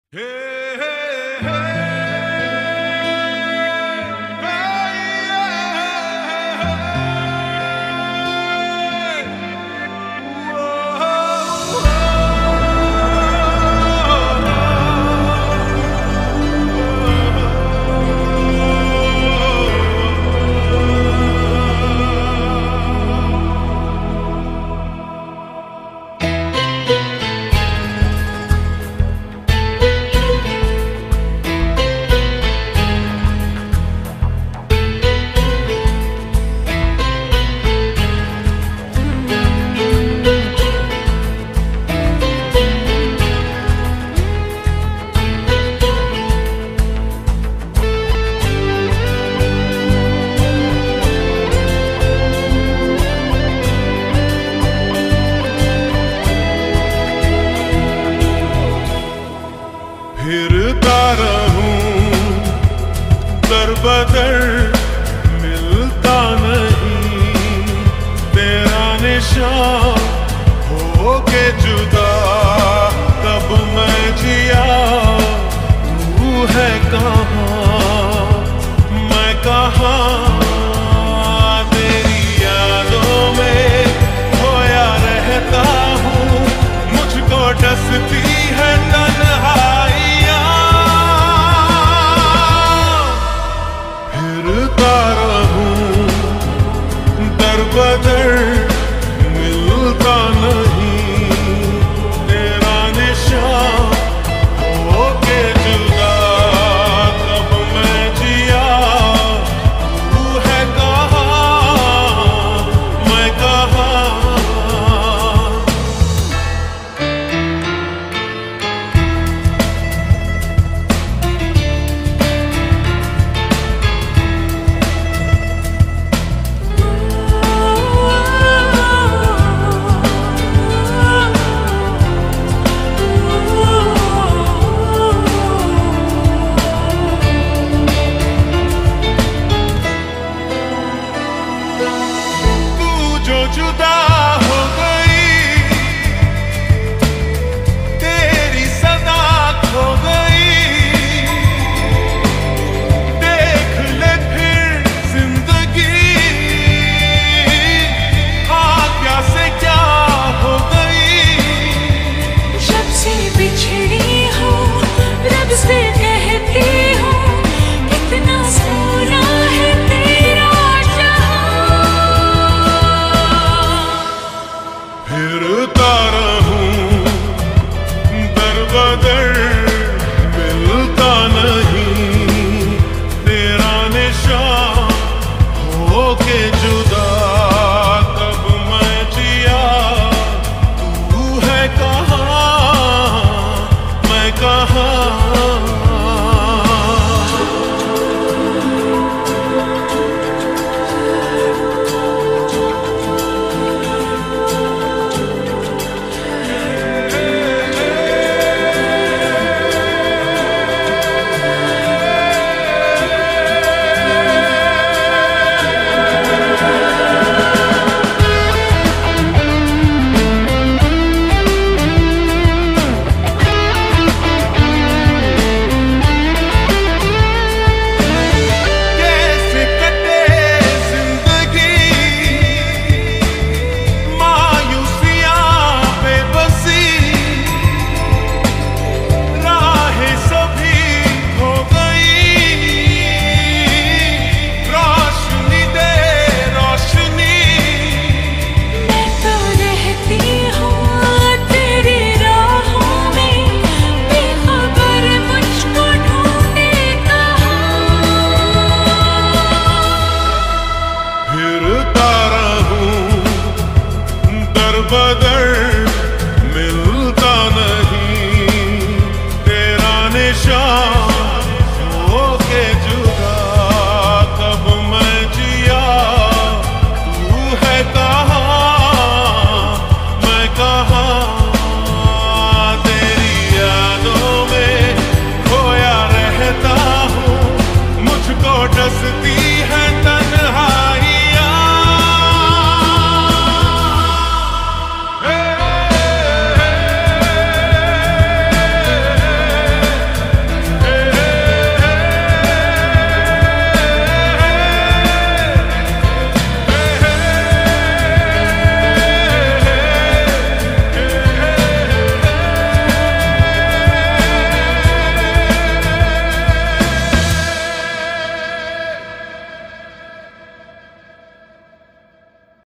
फिरता रहूं दर बदर मिलता नहीं तेरा निशान हो के जुदा कब मैं जिया तू है कहाँ मैं कहाँ तेरी यादों में खोया रहता हूँ मुझको डसती है तन्हाई बदर मिलता नहीं तेरा निशान हो के जुदा कब मैं जिया तू है कहाँ मैं कहाँ जुदा हो गई तेरी सदा खो गई देख ले फिर जिंदगी आज्ञा से क्या हो गई जब से बिछड़ी हूँ रब से कहती हूँ कितना सोना है तेरा फिरता रहूं दर बदर मिलता नहीं तेरा निशान हो के जुदा कब मैं जिया तू है कहाँ मैं कहाँ बदर मिलता नहीं तेरा निशान